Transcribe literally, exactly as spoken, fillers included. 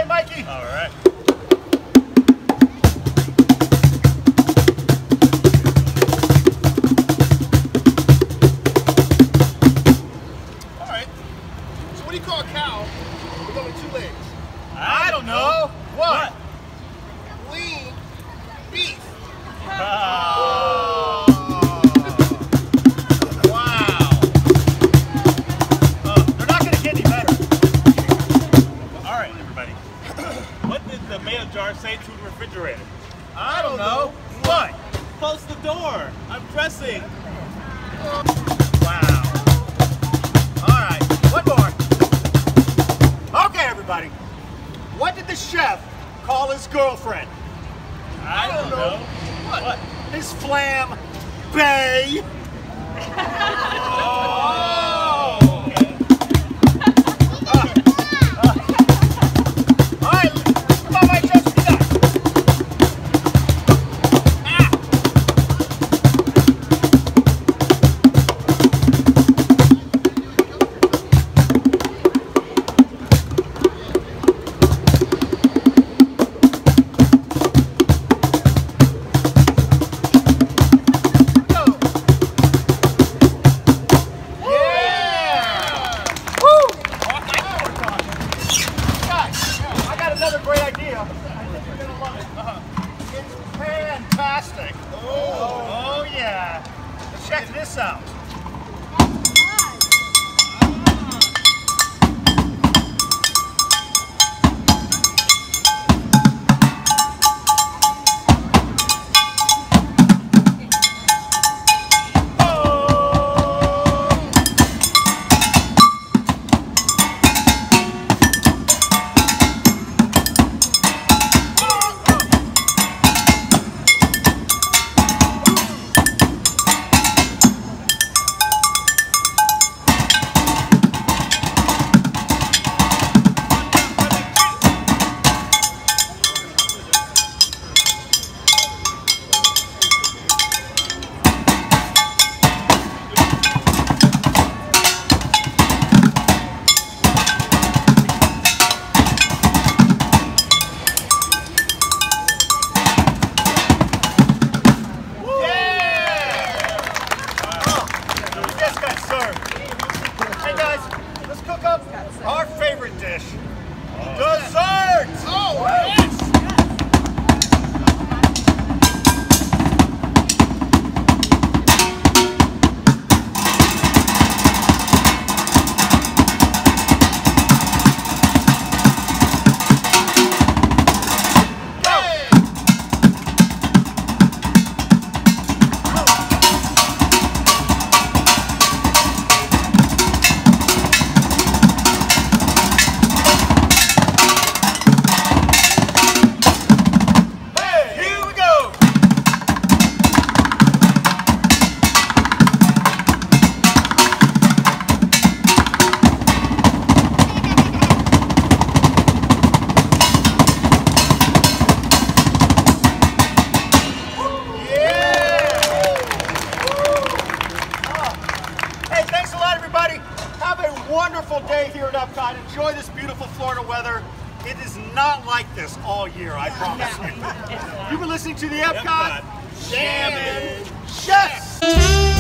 Okay, Mikey. All right. All right. So what do you call a cow with only two legs? I don't know. What? Lean beef. Oh. Wow. Uh, they're not going to get any better. All right, everybody. What did the mail jar say to the refrigerator? I don't know. What? Close the door. I'm pressing. Wow. All right. One more. Okay, everybody. What did the chef call his girlfriend? I don't know. What? What? His flam bay. Oh. Okay. All right. Come on, Mike Jones. Get up. Ah. Fantastic. Oh, oh yeah. Let's check this out. Our favorite dish, oh. Dessert! Oh, yes! Wonderful day here at Epcot. Enjoy this beautiful Florida weather. It is not like this all year, I promise you. You've been listening to the Epcot, Epcot. Jammin Chefs.